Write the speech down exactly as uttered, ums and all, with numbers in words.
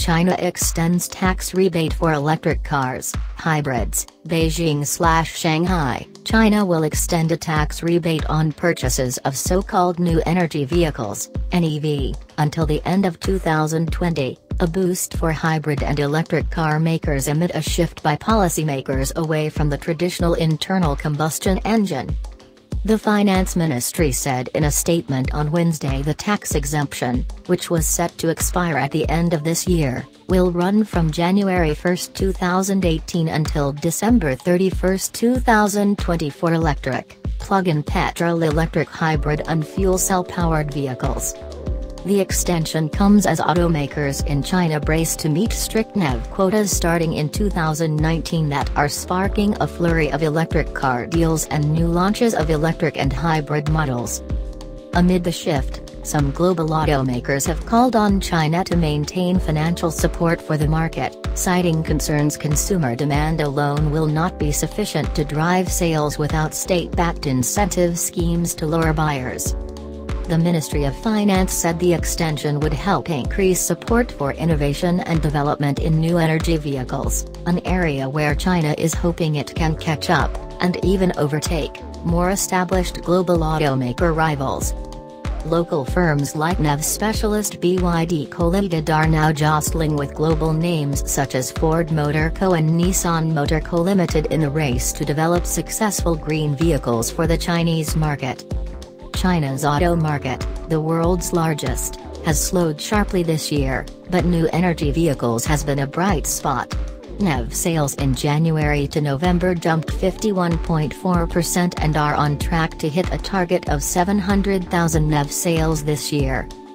China extends tax rebate for electric cars, hybrids. Beijing/Shanghai, China will extend a tax rebate on purchases of so-called new energy vehicles, N E V, until the end of two thousand twenty, a boost for hybrid and electric car makers amid a shift by policymakers away from the traditional internal combustion engine. The Finance Ministry said in a statement on Wednesday the tax exemption, which was set to expire at the end of this year, will run from January first two thousand eighteen until December thirty-first two thousand twenty for electric, plug-in petrol-electric hybrid and fuel cell-powered vehicles. The extension comes as automakers in China brace to meet strict N E V quotas starting in two thousand nineteen that are sparking a flurry of electric car deals and new launches of electric and hybrid models. Amid the shift, some global automakers have called on China to maintain financial support for the market, citing concerns consumer demand alone will not be sufficient to drive sales without state-backed incentive schemes to lure buyers. The Ministry of Finance said the extension would help increase support for innovation and development in new energy vehicles, an area where China is hoping it can catch up, and even overtake, more established global automaker rivals. Local firms like N E V specialist B Y D Co-Limited are now jostling with global names such as Ford Motor Co and Nissan Motor Co Limited in a race to develop successful green vehicles for the Chinese market. China's auto market, the world's largest, has slowed sharply this year, but new energy vehicles has been a bright spot. N E V sales in January to November jumped fifty-one point four percent and are on track to hit a target of seven hundred thousand N E V sales this year,